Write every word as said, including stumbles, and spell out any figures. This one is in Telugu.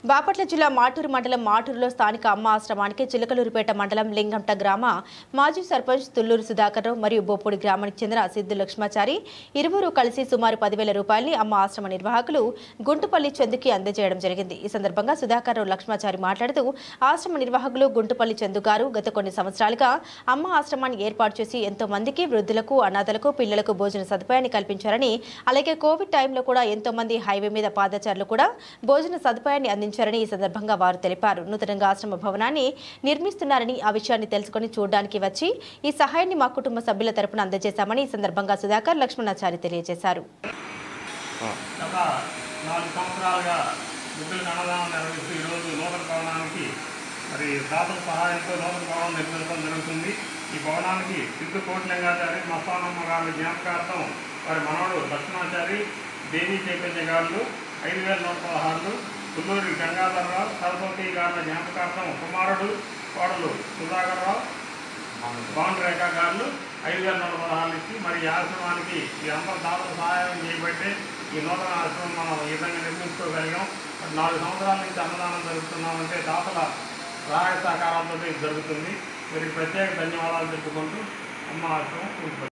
బాపట్ల జిల్లా మాటూరు మండలం మాటూరులో స్థానిక అమ్మ ఆశ్రమానికి చిలకలూరుపేట మండలం లింగంట గ్రామ మాజీ సర్పంచ్ తుళ్లూరు సుధాకర్రావు మరియు బొప్పూడి గ్రామానికి చెందిన సిద్ధు లక్ష్మాచారి ఇరువురు కలిసి సుమారు పదివేల రూపాయలని అమ్మ ఆశ్రమ నిర్వాహకులు గుంటుపల్లి చందుకి అందజేయడం జరిగింది। ఈ సందర్భంగా సుధాకర్రావు లక్ష్మాచారి మాట్లాడుతూ ఆశ్రమ నిర్వాహకులు గుంటుపల్లి చందు గారు గత కొన్ని సంవత్సరాలుగా అమ్మ ఆశ్రమాన్ని ఏర్పాటు చేసి ఎంతో మందికి వృద్ధులకు అనాథలకు పిల్లలకు భోజన సదుపాయాన్ని కల్పించారని, అలాగే కోవిడ్ టైంలో కూడా ఎంతో మంది హైవే మీద పాదచారులు కూడా భోజన సదుపాయాన్ని అందించారు। ఈ సందర్భంగా వారు తెలిపారు। నూతనంగా ఆశ్రమ భవనాన్ని నిర్మిస్తున్నారని ఆ విషయాన్ని తెలుసుకొని చూడడానికి వచ్చి ఈ సహాయాన్ని మా కుటుంబ సభ్యుల తరపున అందజేశామని ఈ సందర్భంగా సుధాకర్ లక్ష్మణాచారి తెలియజేశారు। మరి దాతల సహాయంతో నూతన భవనం నిర్మించడం జరుగుతుంది। ఈ భవనానికి సిద్ధు కోటిలింగాచారి మస్తానమ్మ గారి జ్ఞాపకార్థం వారి మనవడు లక్ష్మణాచారి దేవీ చైతన్య గారు ఐదు వేల నూట పదహారులు, తుల్లూరి గంగాధరరావు సరస్వతి గారి జ్ఞాపకార్థం కుమారుడు కోడలు సుధాకర్రావు భాను రేఖ గారు ఐదు వేల నూట పదహారులు ఇచ్చి మరి ఈ ఆశ్రమానికి ఈ అందరూ దాతల సహాయం చేయబట్టే ఈ నూతన ఆశ్రమం మనం ఈ విధంగా నిర్మించుకోగలిగాం। నాలుగు సంవత్సరాల నుంచి అన్నదానం జరుగుతున్నామంటే దాతల సహాయ సహకారాలతో జరుగుతుంది। మరి ప్రత్యేక ధన్యవాదాలు చెప్పుకుంటూ అమ్మ ఆశ్రమం